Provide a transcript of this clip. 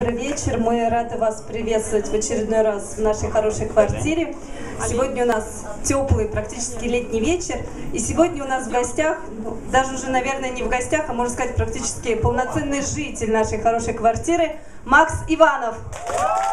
Добрый вечер, мы рады вас приветствовать в очередной раз в нашей хорошей квартире. Сегодня у нас теплый, практически летний вечер, и сегодня у нас в гостях, даже уже, наверное, не в гостях, а можно сказать, практически полноценный житель нашей хорошей квартиры, Макс Иванов.